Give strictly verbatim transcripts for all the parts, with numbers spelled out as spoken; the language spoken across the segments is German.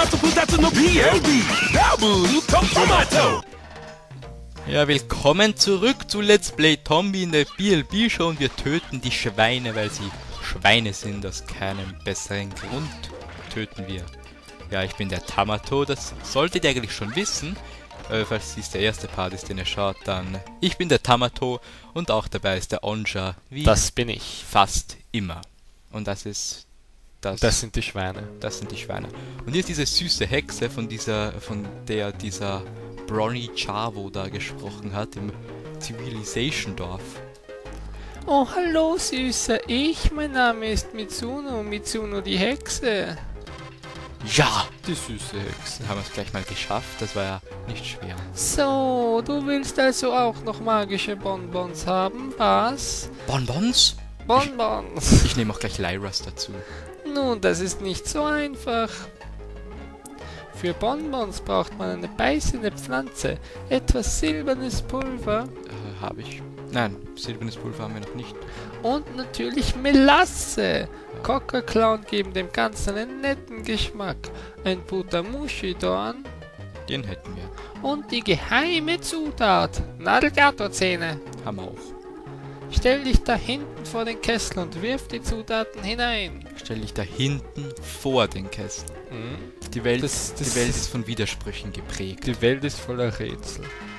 Ja, willkommen zurück zu Let's Play Tombi in der B L B Show und wir töten die Schweine, weil sie Schweine sind. Aus keinem besseren Grund töten wir. Ja, ich bin der Tamato, das solltet ihr eigentlich schon wissen. Äh, falls dies der erste Part ist, den ihr schaut, dann ich bin der Tamato und auch dabei ist der Onja, wie das bin ich. Fast immer. Und das ist das. Das sind die Schweine. Das sind die Schweine. Und hier ist diese süße Hexe, von dieser, von der dieser Bronny Chavo da gesprochen hat im Civilization Dorf. Oh, hallo Süße, ich, mein Name ist Mitsuno, Mitsuno die Hexe. Ja, die süße Hexe. Haben wir es gleich mal geschafft, das war ja nicht schwer. So, du willst also auch noch magische Bonbons haben, was? Bonbons? Bonbons. Ich, ich nehme auch gleich Lyras dazu. Nun, das ist nicht so einfach. Für Bonbons braucht man eine beißende Pflanze, etwas silbernes Pulver. Äh, habe ich. Nein, silbernes Pulver haben wir noch nicht. Und natürlich Melasse. Coca-Clown geben dem Ganzen einen netten Geschmack. Ein Butamushi-Dorn. Den hätten wir. Und die geheime Zutat, Nadelgato-Zähne. Haben wir auch. Stell dich da hinten vor den Kessel und wirf die Zutaten hinein. Stell dich da hinten vor den Kessel. Mhm. Die Welt, das, das die Welt ist von Widersprüchen geprägt. Die Welt ist voller Rätsel.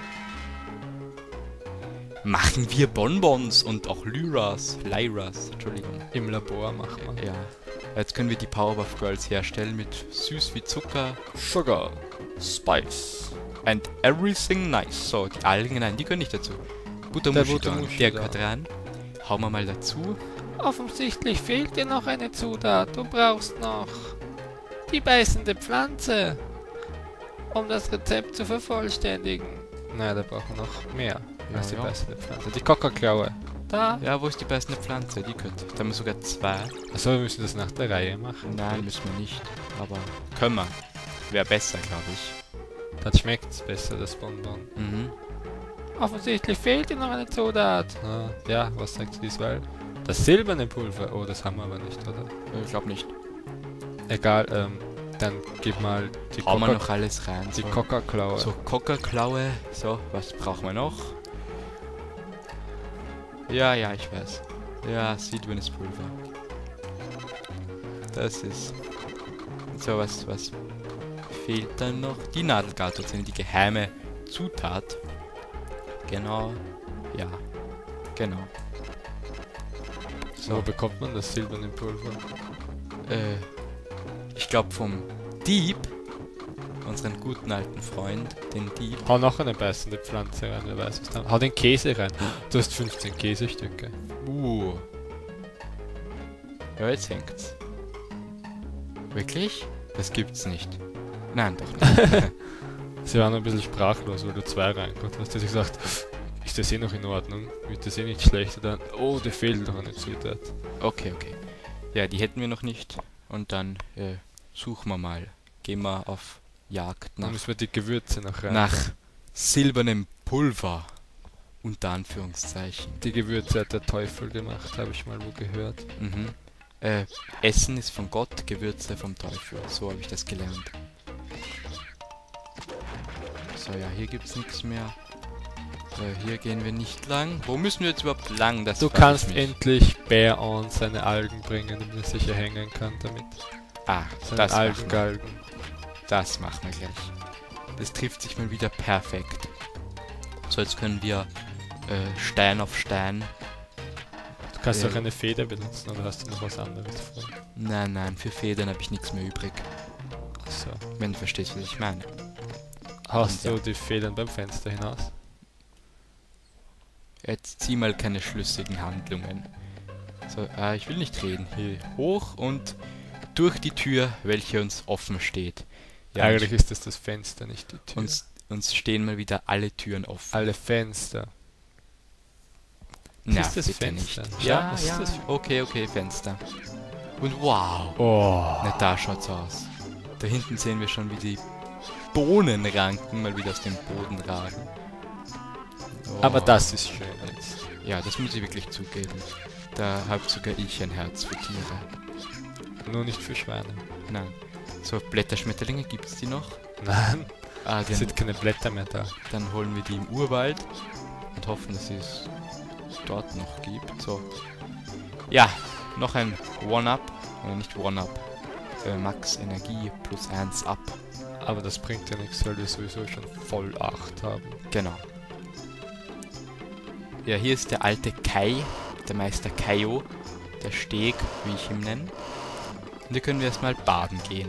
Machen wir Bonbons und auch Lyras, Lyras, Entschuldigung. Im Labor machen wir. Ja. Jetzt können wir die Powerpuff Girls herstellen mit süß wie Zucker, Sugar, Spice and everything nice. So, die Algen, nein, die können nicht dazu. Butamushi, der, der gehört rein. Hauen wir mal dazu. Offensichtlich fehlt dir noch eine Zutat. Du brauchst noch die beißende Pflanze, um das Rezept zu vervollständigen. Nein, da brauchen wir noch mehr. Ja, als die ja. beißende Pflanze. Die Coca-Klaue. Da. Ja, wo ist die beißende Pflanze? Die könnte. Da haben wir sogar zwei. Achso, wir müssen das nach der Reihe machen. Nein, müssen wir nicht. Aber können wir. Wäre besser, glaube ich. Dann schmeckt es besser, das Bonbon. Mhm. Offensichtlich fehlt dir noch eine Zutat. Ah, ja, was sagt diesmal? Das silberne Pulver. Oh, das haben wir aber nicht, oder? Ich glaube nicht. Egal, ähm, dann gib mal die Hauen wir Coca- noch alles rein. die so. Coca-Klaue. So, Coca-Klaue. So, was brauchen wir noch? Ja, ja, ich weiß. Ja, silbernes Pulver. Das ist... So, was, was fehlt dann noch? Die Nadelgato-Zähne, die geheime Zutat. Genau. Ja. Genau. So, wo bekommt man das silberne Pulver? Äh, ich glaube vom Dieb, unseren guten alten Freund, den Dieb. Hau noch eine beißende Pflanze rein, wer weiß was da. Hau den Käse rein. Du hast fünfzehn Käsestücke. Uh. Ja, jetzt hängt's. Wirklich? Das gibt's nicht. Nein, doch nicht. Sie waren ein bisschen sprachlos, weil du zwei reinkommt. Hast du gesagt, ist das eh noch in Ordnung? Wird das eh nicht schlecht? Oder oh, der fehlt noch eine Zutat. Okay, okay. Ja, die hätten wir noch nicht. Und dann äh, suchen wir mal. Gehen wir auf Jagd nach, Dann müssen wir die Gewürze noch rein. nach silbernem Pulver. Unter Anführungszeichen. Die Gewürze hat der Teufel gemacht, habe ich mal wo gehört. Mhm. Äh, Essen ist von Gott, Gewürze vom Teufel. So habe ich das gelernt. So, ja, hier gibt's nichts mehr. Äh, hier gehen wir nicht lang. Wo müssen wir jetzt überhaupt lang? Das Du frag ich kannst mich. endlich Bear on seine Algen bringen, damit er sicher hängen kann damit. Ah, Seine das machen wir. Algengalgen. Das machen wir gleich. Das trifft sich mal wieder perfekt. So, jetzt können wir äh, Stein auf Stein. Du kannst Ja. auch eine Feder benutzen, oder hast du noch was anderes vor? Nein, nein, für Federn habe ich nichts mehr übrig. So. Wenn du verstehst, was ich meine. Hast Und du ja. die Federn beim Fenster hinaus? Jetzt zieh mal keine schlüssigen Handlungen. So, äh, ich will nicht reden. Hier hoch und durch die Tür, welche uns offen steht. Ja, Eigentlich ist das das Fenster, nicht die Tür. uns, uns stehen mal wieder alle Türen offen. Alle Fenster. Na, ist das bitte Fenster? nicht. Ja, Ja, was ist ja. das? Okay, okay, Fenster. Und wow. Oh. Na, da schaut's aus. Da hinten sehen wir schon, wie die Bohnenranken mal wieder aus dem Boden ragen. Oh. Aber das ist schön jetzt. Ja, das muss ich wirklich zugeben. Da habe sogar ich ein Herz für Tiere. Nur nicht für Schweine. Nein. So, Blätterschmetterlinge, gibt es die noch? Nein, Ah, es die sind keine Blätter mehr da. Dann holen wir die im Urwald und hoffen, dass es dort noch gibt. So. Ja, noch ein One-Up. Oder nicht One-Up. Äh, Max Energie plus eins ab. Aber das bringt ja nichts, weil wir sowieso schon voll acht haben. Genau. Ja, hier ist der alte Kai, der Meister Kaio, der Steg, wie ich ihn nenne. Und hier können wir erstmal baden gehen.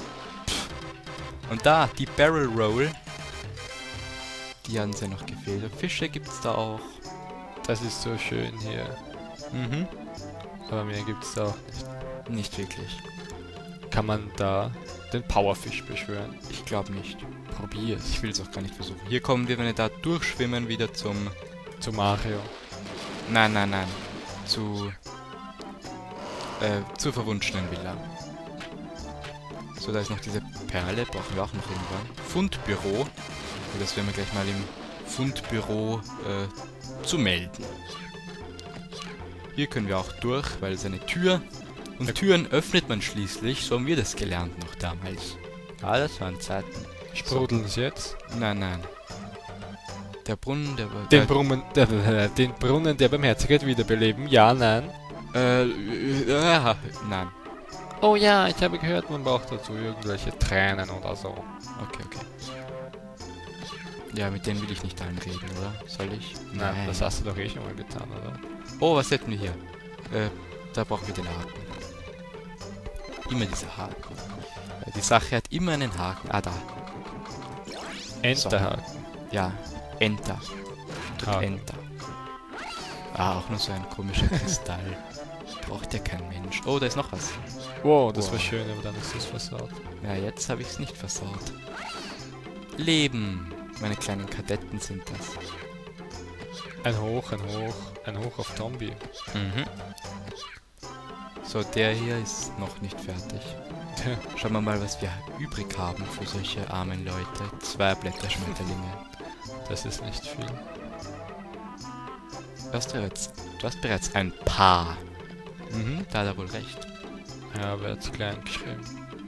Und da, die Barrel Roll. Die haben ja noch gefehlt. Und Fische gibt's da auch. Das ist so schön hier. Mhm. Aber mehr gibt's da auch nicht. Nicht wirklich. Kann man da den Powerfisch beschwören? Ich glaube nicht. Probier's. Ich will es auch gar nicht versuchen. Hier kommen wir, wenn wir da durchschwimmen, wieder zum... Zu Mario. Nein, nein, nein. Zu... Äh, zur verwunschenen Villa. So, da ist noch diese Perle. Brauchen wir auch noch irgendwann. Fundbüro. Das werden wir gleich mal im Fundbüro äh, zu melden. Hier können wir auch durch, weil es eine Tür... Und ja. Türen öffnet man schließlich. So haben wir das gelernt noch damals. Ah, das waren Zeiten. Sprudeln es jetzt? Nein, nein. Der Brunnen, der... Den, der Brunnen, der, äh, den Brunnen der Barmherzigkeit wiederbeleben? Ja, nein. Äh, äh, nein. Oh ja, ich habe gehört, man braucht dazu irgendwelche Tränen oder so. Okay, okay. Ja, mit denen will ich nicht einreden, oder? Soll ich? Nein, Nein, das hast du doch eh schon mal getan, oder? Oh, was hätten wir hier? Äh, da brauchen wir den Haken. Immer dieser Haken. Äh, die Sache hat immer einen Haken. Ah, da. Enterhaken. So. Ja, Enter. Drück Enter. Ah, auch nur so ein komischer Kristall. Braucht ja kein Mensch. Oh, da ist noch was. Wow, das wow. war schön, aber dann ist es versaut. Ja, jetzt habe ich es nicht versaut. Leben. Meine kleinen Kadetten sind das. Ein Hoch, ein Hoch, ein Hoch auf Tombi. Mhm. So, der hier ist noch nicht fertig. Schauen wir mal, was wir übrig haben für solche armen Leute. Zwei Blätterschmetterlinge. Das ist nicht viel. Du hast bereits, du hast bereits ein Paar. Mhm, da hat er wohl recht. Ja, aber er hat's klein geschrieben.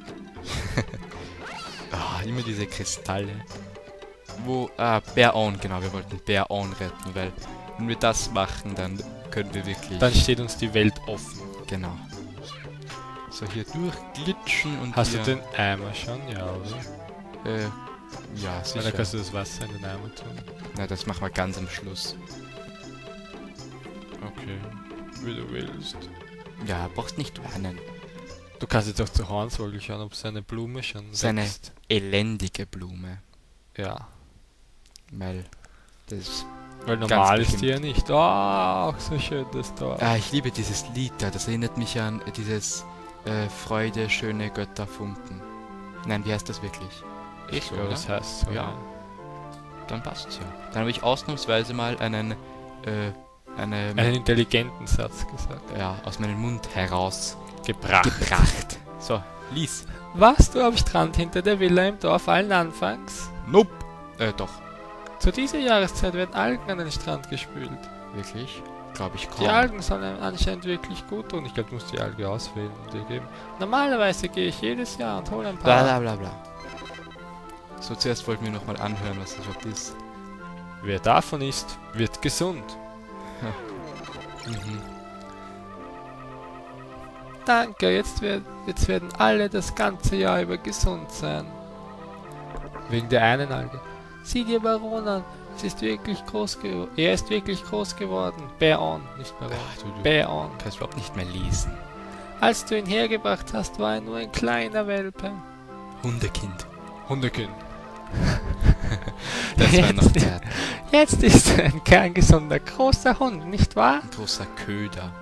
Ah, immer diese Kristalle. Wo, ah, Bear On, genau, wir wollten Bear On retten, weil wenn wir das machen, dann können wir wirklich... Dann steht uns die Welt offen. Genau. So, hier durchglitschen und Hast hier, du den Eimer schon? Ja, oder? Äh, ja, sicher. Dann kannst du das Wasser in den Eimer tun. Na, das machen wir ganz am Schluss. Okay, wie du willst. Ja, brauchst nicht weinen. Du kannst jetzt auch zu Hornswoggle schauen, ob seine Blume schon Seine wächst. elendige Blume. Ja. Weil das... Weil normal ist die ja nicht. Oh, auch so schön das Dorf. Ah, ich liebe dieses Lied da. Das erinnert mich an dieses äh, Freude, schöne Götter, Funken. Nein, wie heißt das wirklich? Ich so, glaube, das heißt so. Ja. Dann passt's ja. Dann habe ich ausnahmsweise mal einen... Äh, eine... Einen intelligenten Satz gesagt. Ja, aus meinem Mund heraus... Gebracht. Gebracht. So, lies. Was, du am Strand hinter der Villa im Dorf allen anfangs? Nope. Äh, doch. Zu dieser Jahreszeit werden Algen an den Strand gespült. Wirklich? Glaube ich kaum. Die Algen sollen einem anscheinend wirklich gut tun. Ich glaube, du musst die Alge auswählen und dir geben. Normalerweise gehe ich jedes Jahr und hole ein paar... Bla bla bla bla. So, zuerst wollten wir nochmal anhören, was das überhaupt ist. Wer davon isst, wird gesund. Mhm. Danke, jetzt, werd, jetzt werden alle das ganze Jahr über gesund sein. Wegen der einen Alge. Sieh dir Baron an. Es ist wirklich groß geworden. Er ist wirklich groß geworden. Bear On, nicht Baron. Ach, du, du Bear On. kannst überhaupt nicht mehr lesen. Als du ihn hergebracht hast, war er nur ein kleiner Welpe. Hundekind. Hundekind. Das war noch Jetzt- der Jetzt ist er ein kerngesunder, großer Hund, nicht wahr? ein großer Köder.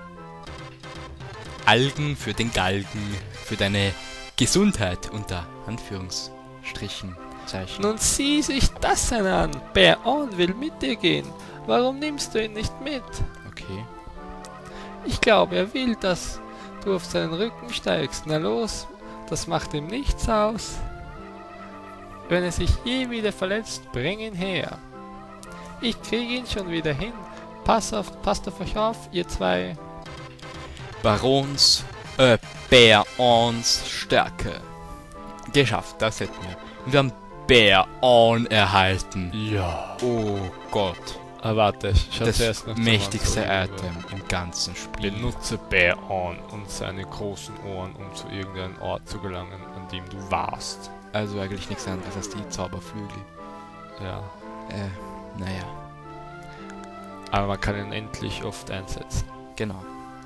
Algen für den Galgen. Für deine Gesundheit unter Anführungsstrichen. Zeichen. Nun sieh sich das an. Bear On will mit dir gehen. Warum nimmst du ihn nicht mit? Okay. Ich glaube, er will, dass du auf seinen Rücken steigst. Na los, das macht ihm nichts aus. Wenn er sich je wieder verletzt, bring ihn her. Ich kriege ihn schon wieder hin. Pass auf, passt auf euch auf, ihr zwei. Barons, äh, Bear Ons Stärke. Geschafft, das hätten wir. Und wir haben Bear On erhalten. Ja. Oh Gott. Ah, warte, ich schau Das zuerst noch mächtigste zum Item im ganzen Spiel. Benutze Bear On und seine großen Ohren, um zu irgendeinem Ort zu gelangen, an dem du warst. Also eigentlich nichts anderes als die Zauberflügel. Ja. Äh, naja. Aber man kann ihn endlich oft einsetzen. Genau.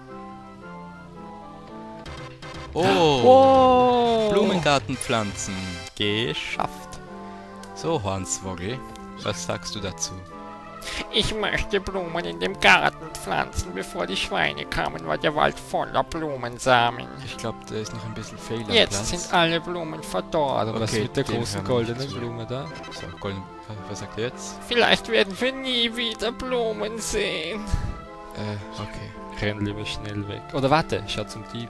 Oh! Oh! Blumengartenpflanzen. Geschafft. So, Hornswoggle, was sagst du dazu? Ich möchte Blumen in dem Garten pflanzen. Bevor die Schweine kamen, war der Wald voller Blumensamen. Ich glaube, da ist noch ein bisschen Fehl am Jetzt Platz. sind alle Blumen verdorrt. Oder was Okay, mit der den großen hören wir goldenen nicht zu. Blume da? So, golden, was, was sagt ihr jetzt? Vielleicht werden wir nie wieder Blumen sehen. Äh, okay. Renn lieber schnell weg. Oder warte, schau zum Dieb.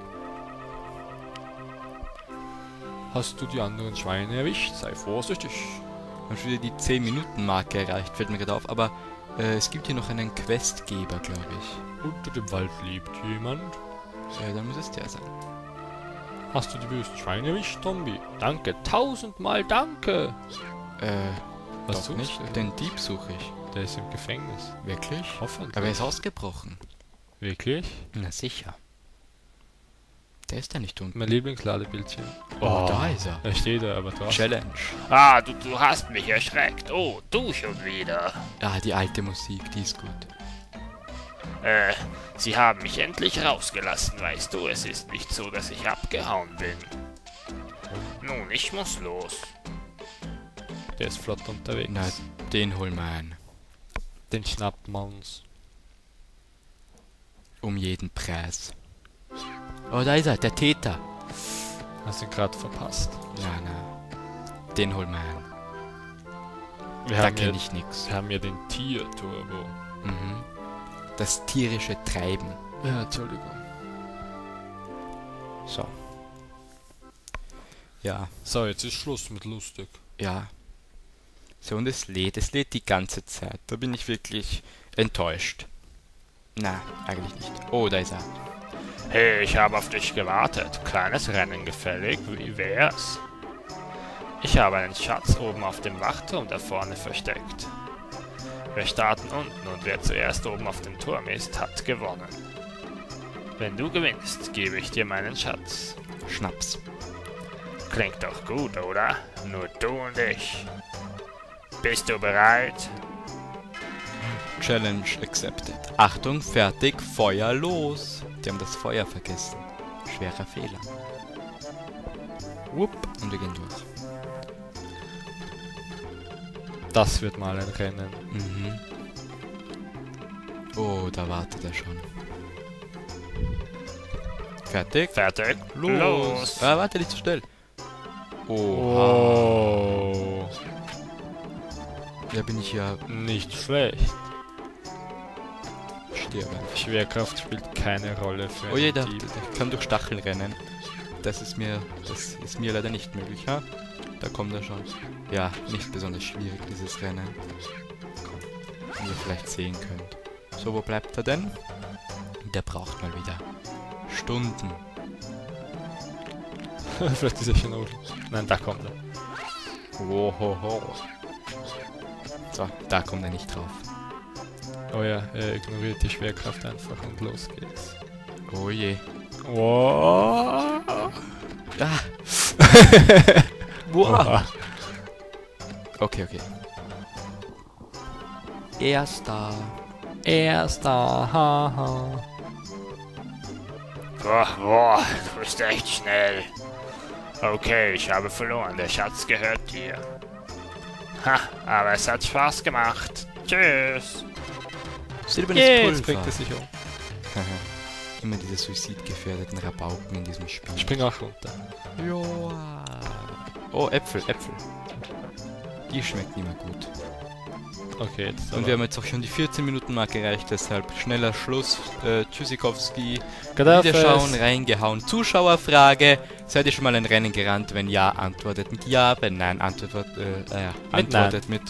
Hast du die anderen Schweine erwischt? Sei vorsichtig. Wir haben schon wieder die zehn Minuten Marke erreicht, fällt mir gerade auf. Aber äh, es gibt hier noch einen Questgeber, glaube ich. Unter dem Wald lebt jemand. Ja, dann muss es der sein. Hast du die bösen Schweine erwischt, Tombi? Danke, tausendmal danke. Äh, Was doch suchst nicht. du? Den Dieb suche ich. Der ist im Gefängnis. Wirklich? Hoffentlich. Aber er ist ausgebrochen. Wirklich? Na sicher. Der ist da nicht unten. Mein Lieblingsladebildchen. Oh, da ist er. Er steht da, aber draußen. Challenge. Ah, du, du hast mich erschreckt. Oh, du schon wieder. Ah, die alte Musik, die ist gut. Äh, sie haben mich endlich rausgelassen, weißt du. Es ist nicht so, dass ich abgehauen bin. Nun, ich muss los. Der ist flott unterwegs. Na, den holen wir ein. Den schnappt man uns. Um jeden Preis. Oh, da ist er, der Täter. Hast ihn gerade verpasst. Ja, na. Den holen wir ein. Wir Da haben, kenne ja, ich nix. wir haben ja den Tier-Turbo. Mhm. Das tierische Treiben. Ja, Entschuldigung. So. Ja, So, jetzt ist Schluss mit lustig. ja. So, und es lädt. Es lädt die ganze Zeit. Da bin ich wirklich enttäuscht. Na, eigentlich nicht. Oh, da ist er. Hey, ich habe auf dich gewartet. Kleines Rennen gefällig, wie wär's? Ich habe einen Schatz oben auf dem Wachturm da vorne versteckt. Wir starten unten und wer zuerst oben auf dem Turm ist, hat gewonnen. Wenn du gewinnst, gebe ich dir meinen Schatz. Schnaps. Klingt doch gut, oder? Nur du und ich. Bist du bereit? Challenge accepted. Achtung, fertig, Feuer los. Die haben das Feuer vergessen. Schwerer Fehler. Wupp. Und wir gehen durch. Das wird mal ein Rennen. Mhm. Oh, da wartet er schon. Fertig? Fertig? Los! Ah, warte, nicht zu schnell. Oh. Oh. Da bin ich ja Nicht schlecht. sterben. Schwerkraft spielt keine Rolle für Oh je, einen der, Dieb. der kann durch Stacheln rennen. Das ist mir, das ist mir leider nicht möglich, ha? Da kommt er schon. Ja, nicht besonders schwierig, dieses Rennen. Komm, wie ihr vielleicht sehen könnt. So, wo bleibt er denn? Der braucht mal wieder Stunden. Vielleicht ist er schon unten. Nein, da kommt er. Wohoho. So, da kommt er nicht drauf. Oh ja, er ignoriert die Schwerkraft einfach und los geht's. Oh je. Wow. Ah. Wow. Okay, okay. Erster. Erster, haha. Boah, boah, du bist echt schnell. Okay, ich habe verloren. Der Schatz gehört dir. Ha, aber es hat Spaß gemacht. Tschüss. Silbernes Jetzt Pulver. bringt er sich um. Immer diese suizidgefährdeten Rabauken in diesem Spiel. Ich spring auch runter. Joa. Oh, Äpfel, Äpfel. Die schmecken immer gut. Okay, jetzt Und wir haben jetzt auch schon die vierzehn Minuten Marke erreicht, deshalb schneller Schluss. Äh, Tschüssikowski. Gaddafi. Wiederschauen, reingehauen. Zuschauerfrage. Seid ihr schon mal ein Rennen gerannt? Wenn ja, antwortet mit ja. Wenn nein, antwortet, äh, äh, antwortet mit...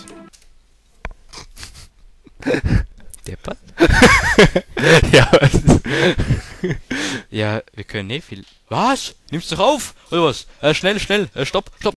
Deppert? Ja, was ist... Ja, wir können eh viel. Was? Nimmst du doch auf? Oder was? Äh, schnell, schnell. Äh, stopp, stopp.